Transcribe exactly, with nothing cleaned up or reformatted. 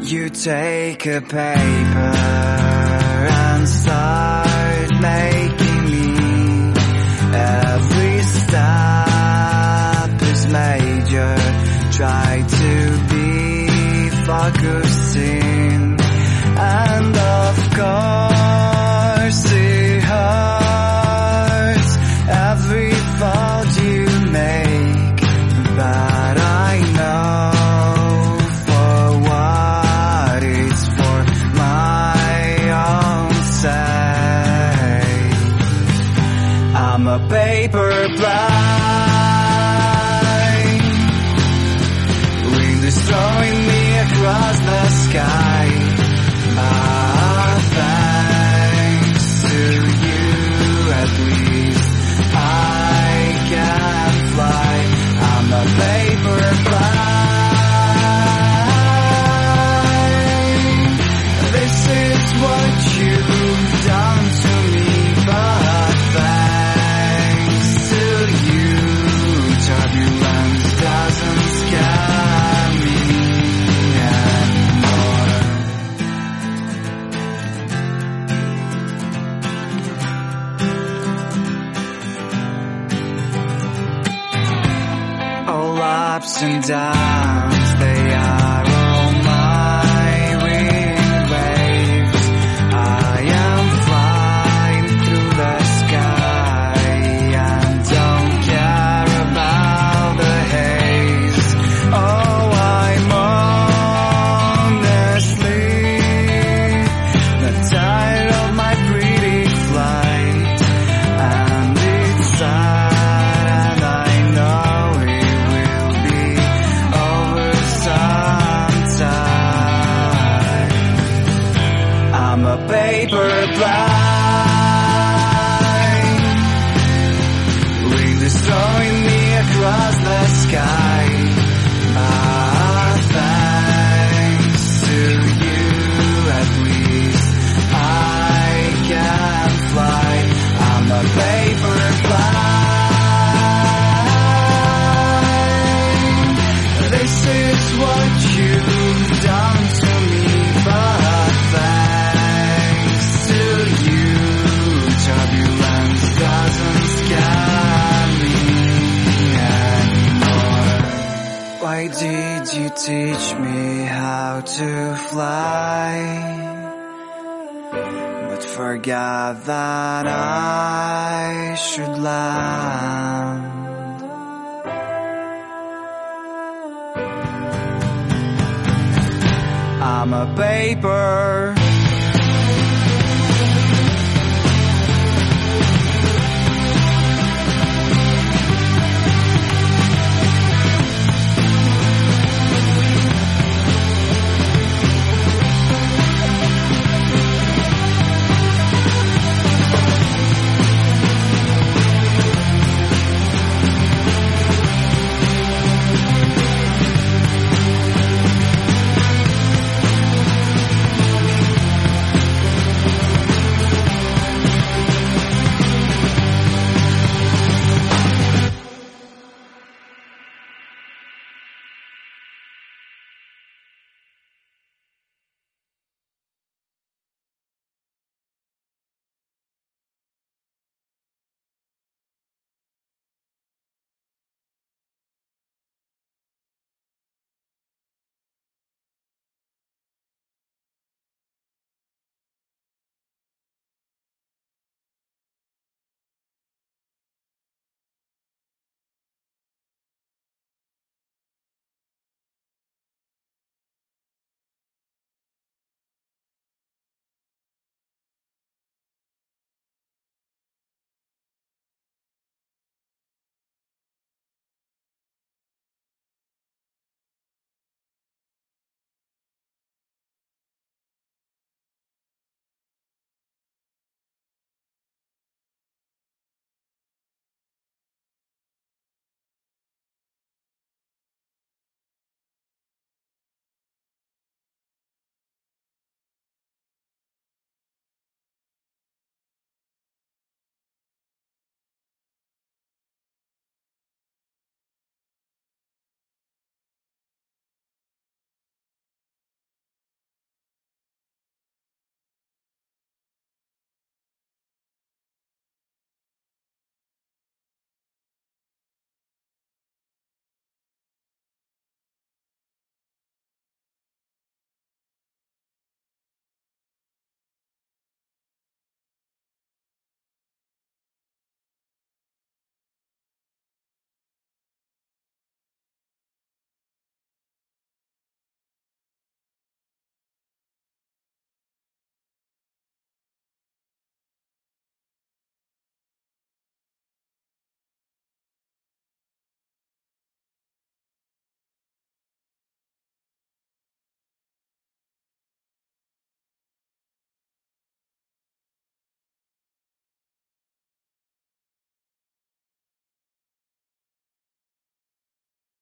You take a paper and start making me. Every step is major. Try to be focusing, and of course it hurts every fault you make, but I know for what it's for my own sake. I'm a paper plane, wind is throwing me across the sky. Ah, thanks to you, at least I can fly. I'm a paper plane. This is what you've done to me, but thanks to you, turbulence doesn't scare me anymore. All ups and downs, they are all my wind waves. I am flying through the sky and don't care about the haze. Oh, I'm honestly not tired of my pretty flight, and it's sad, and I know it will be over sometime. I'm a paper plane, wind is throwing me across the sky. Ah, thanks to you, at least I can fly. I'm a paper plane. This is what you've done to me, but thanks to you, turbulence doesn't scare me anymore. Why did you teach me how to fly, but forgot that I should land? I'm a paper